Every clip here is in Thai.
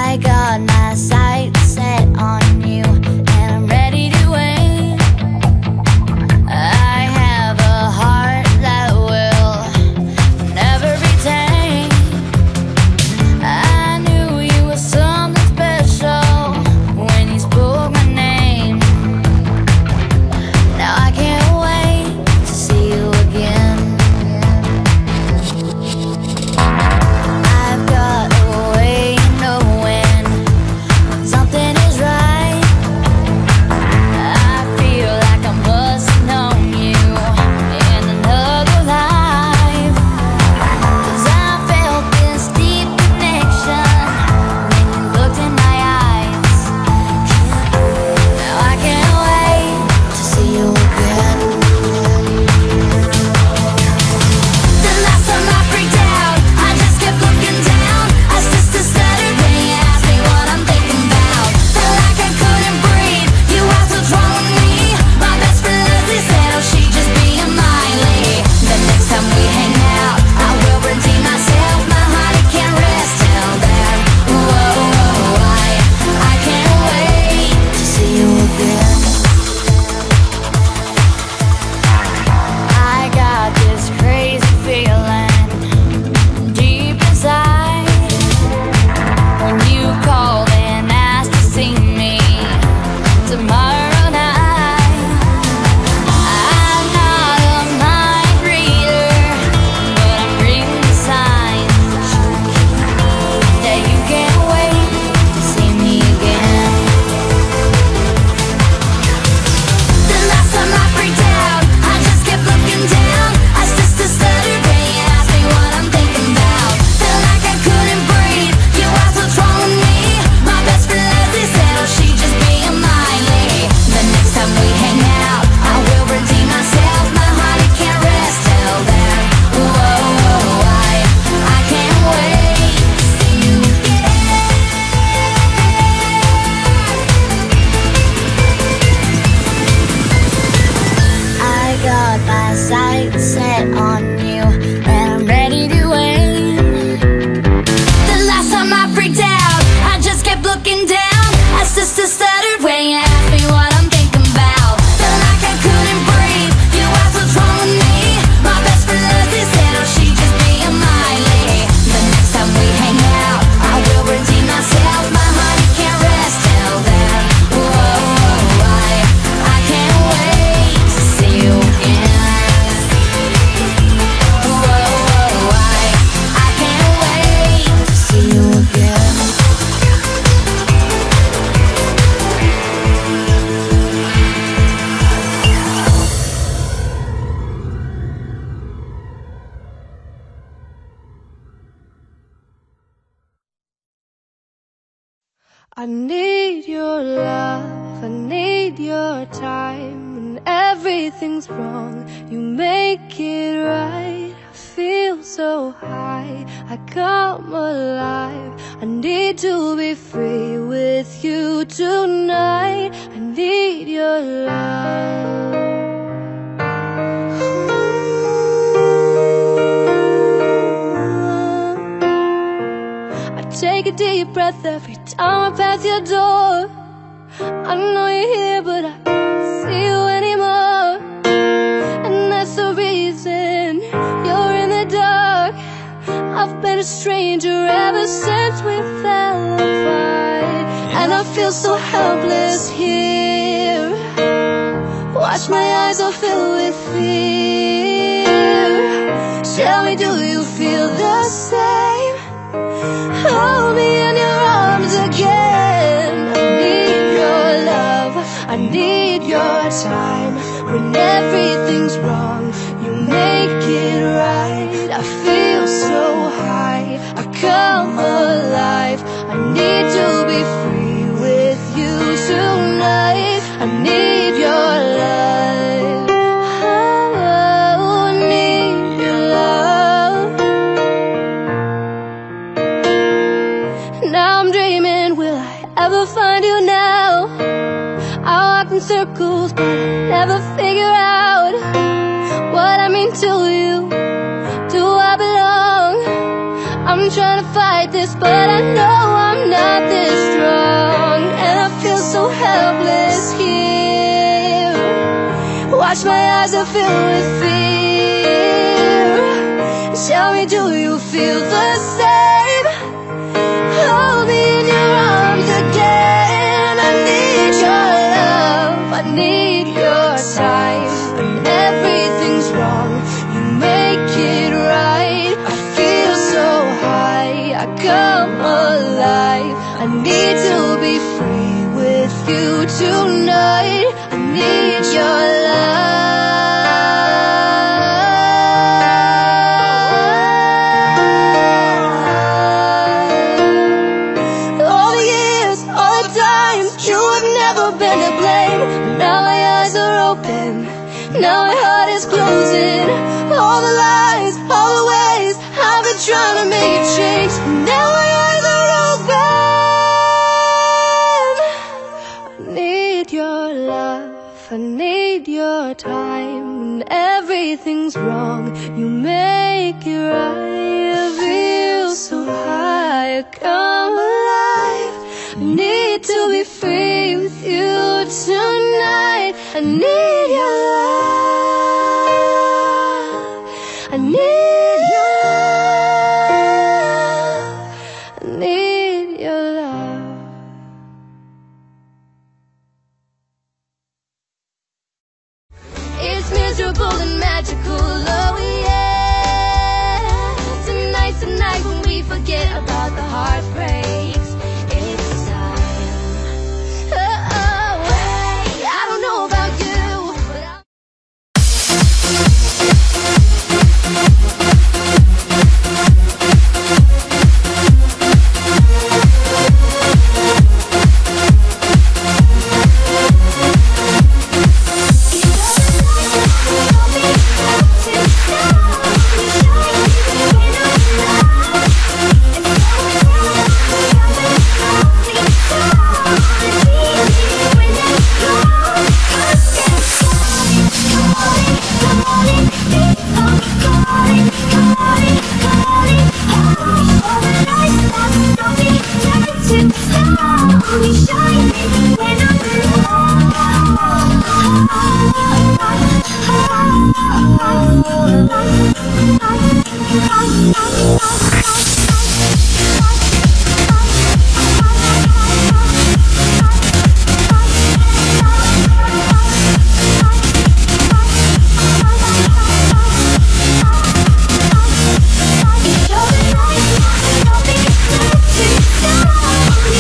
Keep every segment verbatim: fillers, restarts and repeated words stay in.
I need your love, I need your time. When everything's wrong, you make it right. I feel so high, I come alive. I need to be free with you tonight. I need your love. Take a deep breath every time I pass your door. I know you're here, but I can't see you anymore. And that's the reason you're in the dark. I've been a stranger ever since we fell apart. And I feel so helpless here. Watch my eyes all fill with fear. Tell me, do you feel the same? Hold me in your arms again. I need your love, I need your time. When everything's wrong, you make it right. I feel so high, I come alive. I need to be free with you tonight. I need your love. Oh, I need your love. Now I'm dreaming, will I ever find you now? I walk in circles, but I never figure out what I mean to you. Do I belong? I'm trying to fight this, but I know I'm not this Watch my eyes are filled with fear. Tell me, do you feel the same? Hold me in your arms again. I need your love, I need your time. When everything's wrong, you make it right. I feel so high, I come alive. I need to be free with you tonight. I need your love. All the years, all the times, you have never been to blame. But now my eyes are open, now my heart is closing. All the lies, all the ways I've been trying to make you change. Now my eyes are open. I need your love, I need your time. When everything's wrong, you make it right. I feel so high, I come alive. I need to be free with you tonight. I need your love, I need your love, I need your love. It's miserable and magical, oh yeah. Tonight's the night when we forget about the heartbreaks. It's time. Oh, oh, hey, I don't know about you, but I'm It's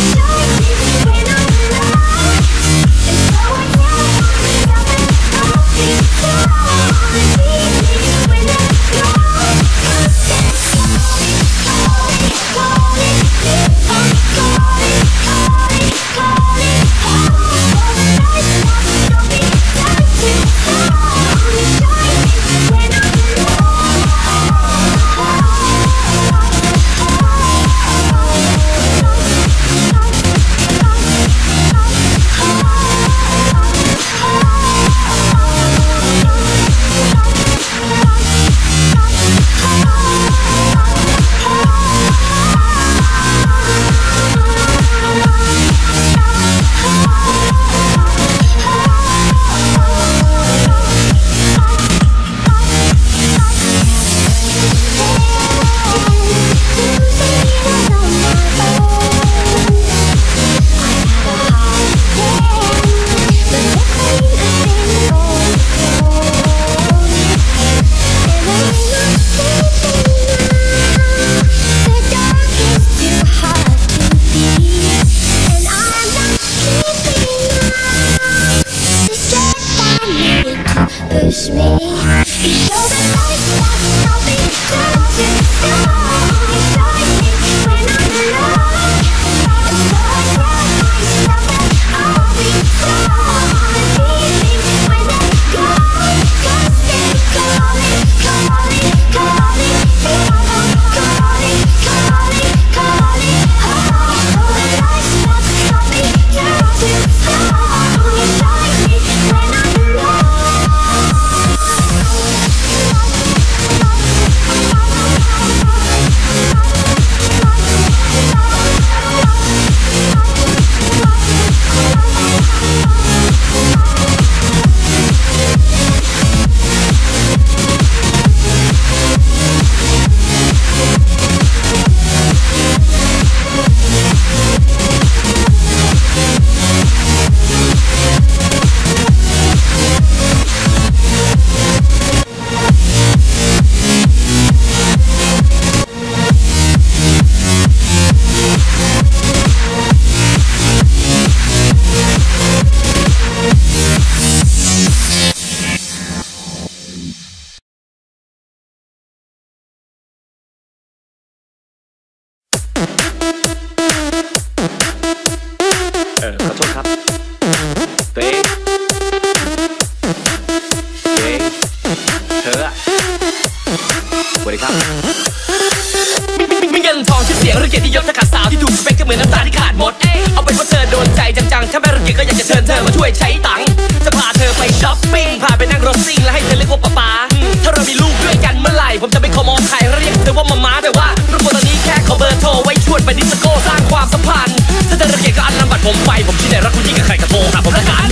หมดเอาเป็นว่าเธอโดนใจจังๆถ้าไม่รังเกียจก็อยากจะเชิญเธอมาช่วยใช้ตังค์จะพาเธอไปช้อปปิ้งพาไปนั่งรถซิ่งและให้เธอเรียกว่าป๊าป๊าถ้าเรามีลูกด้วยกันเมื่อไหร่ผมจะไม่ขอมองใครเรียกเธอว่ามาม้าแต่ว่ารูปตอนนี้แค่ขอเบอร์โทรไว้ชวนไปดิสโก้สร้างความสัมพันธ์ถ้าเธอรังเกียจก็อันนำบัตรผมไปผมที่ไหนรักคุณยิ่งกับใครก็โทรหาผมละกัน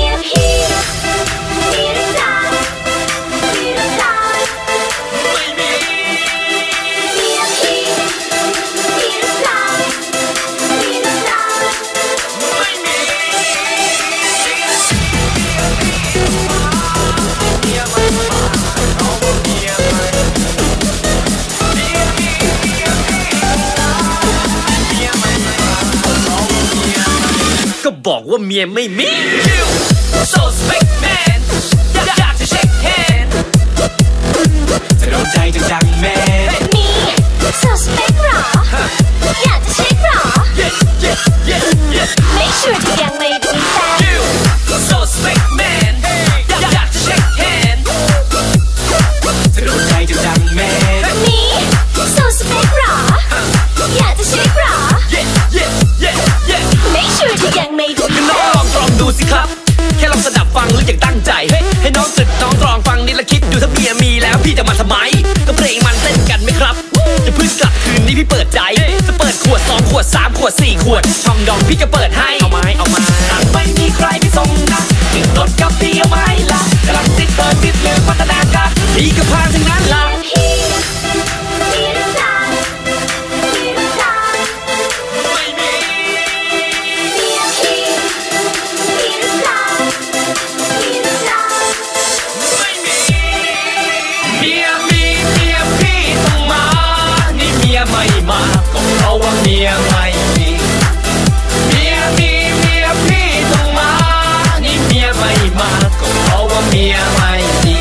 ก็บอกว่าเมียไม่มี You so spec man อยากจะเช็คแฮนด์จะโดนใจจังๆแมนมี so spec หรออยากจะเช็คหรอ Yes yes yes yes ไม่ชัวร์ที่ยังไม่ได้มีแฟน You so spec man อยากจะเช็คแฮนด์จะโดนใจจังๆแมนมี so spec หรออยากจะเช็คหรอ Yes yes yes yes ไม่ชัวร์ที่ยังไม่ได้มีแฟนลองตรองดูสิครับแค่ลองสนับฟังหรืออย่างตั้งใจให้น้องสึกน้องตรองฟังนี่และคิดดูถ้าเมียมีแล้วพี่จะมาทำไมก็เพลงมันเต้นกันไหมครับจะพึ่งกลับคืนนี้พี่เปิดใจจะเปิดขวดสองขวดสามขวดสี่ขวดช่องดองพี่จะเปิดให้เอาไม้เอามาไม่มีใครพี่ส่งนะติดรถกับพี่เอาไม้ละกำลังติดเปิดติดเรื่องพัฒนาการพี่ก็พาถึงนั้นละไม่มาก็เพราะว่าเมียไม่มีเมียมีเมียพี่ต้องมานี่เมียไม่มาก็เพราะว่าเมียไม่มี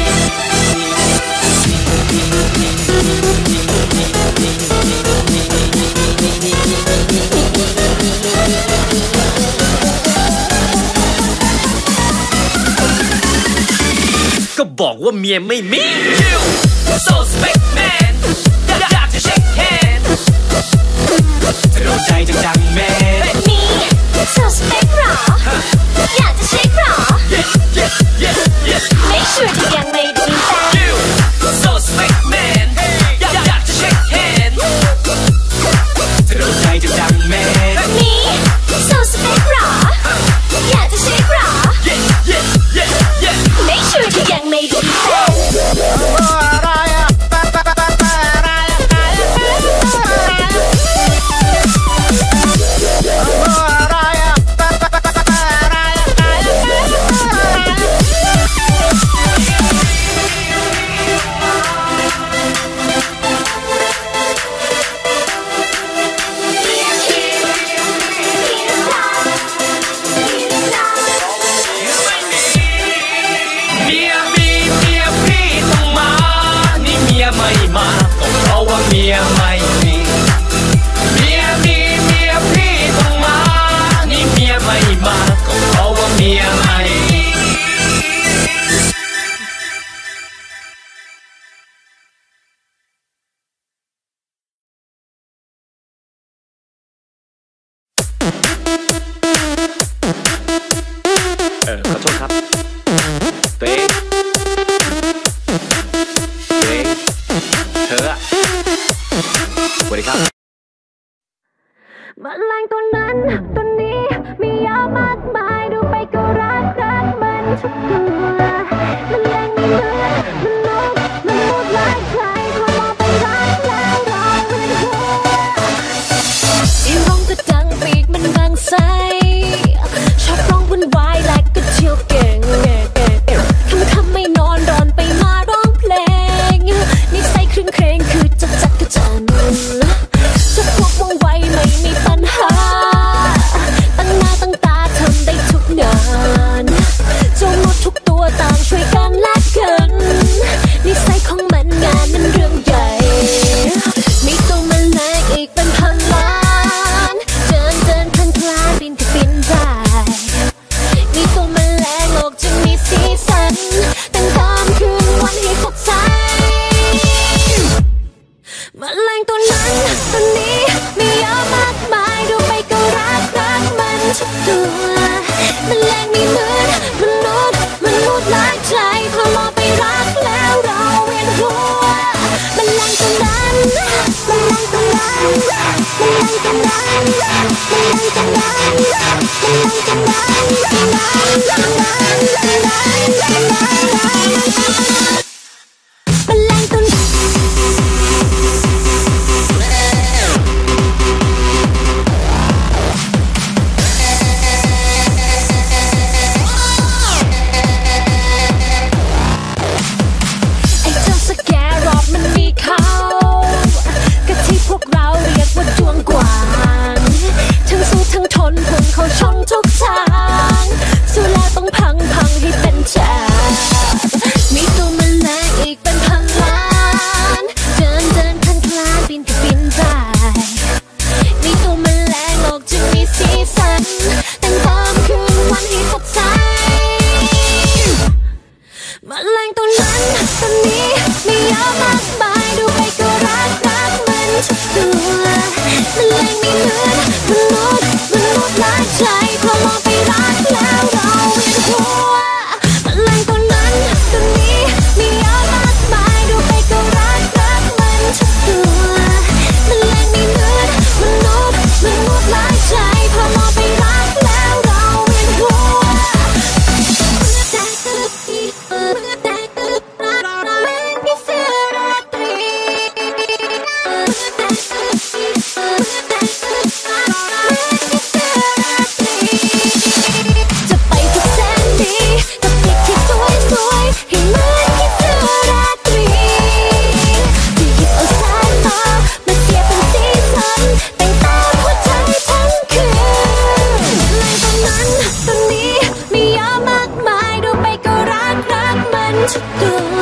ก็บอกว่าเมียไม่มี You so spec man อยากจะเช็คแฮนด์จะโดนใจจังๆแม่มี so spec หรออยากจะเช็คหรอ Yes yes yes yes ไม่ชัวร์ที่ยังไม่ได้มีแฟน You so spec man อยากจะเช็คแฮนด์จะโดนใจจังๆแม่มี so spec หรออยากจะเช็คหรอ Yes yes yes yes ไม่ชัวร์ที่ยังไม่ได้มีแฟนเมียไม่มีเมียมีเมียพี่ต้องมานี่เมียไม่มาก็เพราะว่าเมียไม่มีเออขอโทษครับตัวเองตัวเองเธออะสวัสดีครับแมลงตัวนั้นตัวนี้มีเยอะมากมายดูไปก็รักรักมันทุกตัวแมลงไม่เหมือนมันนกมันพูดหลายใครพอมองไปรักแล้วร้องเป็นหัวที่ร้องก็ดังปีกมันดังใสชอบร้องวุ่นวายและก็เที่ยวเก่งคำคำไม่นอนรอนไปมาร้องเพลงนิสัยครึ่งเคร่งคือจะจัดกระจันจะพวกว่องไวไม่มีปัญหาตั้งหน้าตั้งตาทำได้ทุกงานเจ้ามดทุกตัวตัวมันแรงไม่เหมือนมนุษย์มนุษย์หลายใจพอมองไปรักแล้วเราเวียนหัวมันแรงตรงนั้นมันแรงตรงนั้นมันแรงตรงนั้นมันแรงตรงนั้นมันแรงตรงนั้นตรงนั้นตรงนั้นตรงนั้นตรงนั้นมันแรงตรงเขาชนทุกทางสู้แล้วต้องพังพังให้เป็นแฉกมีตัวแมลงอีกเป็นพันล้านเดินเดินคลานคลานบินก็บินได้มีตัวแมลงโลกจึงมีสีสันแต่งเติมคืนวันให้สดใสแมลงตัวนั้นตัวนี้มีเยอะมากมายดูไปก็รักรักมันทุกตัวแมลงไม่เหมือนมนุษย์มนุษย์หลายใจพอมองไปรักแล้วเราเวียนหัวแมลงตัวนั้นตัวนี้มีเยอะมากมายดูไปก็รักรักมันทุกตัวแมลงไม่เหมือนมนุษย์มนุษย์หลายใจพอมองไปรักแล้วเราเวียนหัวทุกตัว